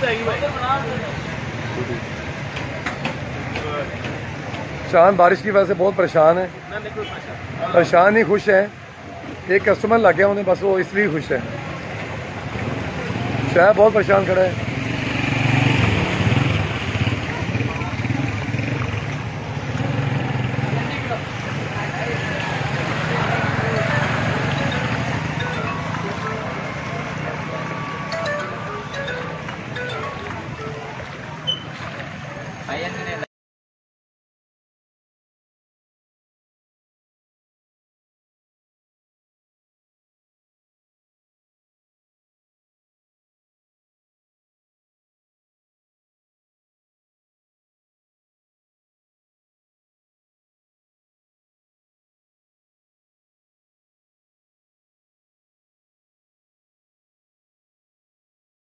शान बारिश की वजह से बहुत परेशान है। परेशान ही खुश है। एक कस्टमर लग गया उन्हें, बस वो इसलिए खुश है। शायद बहुत परेशान खड़ा है।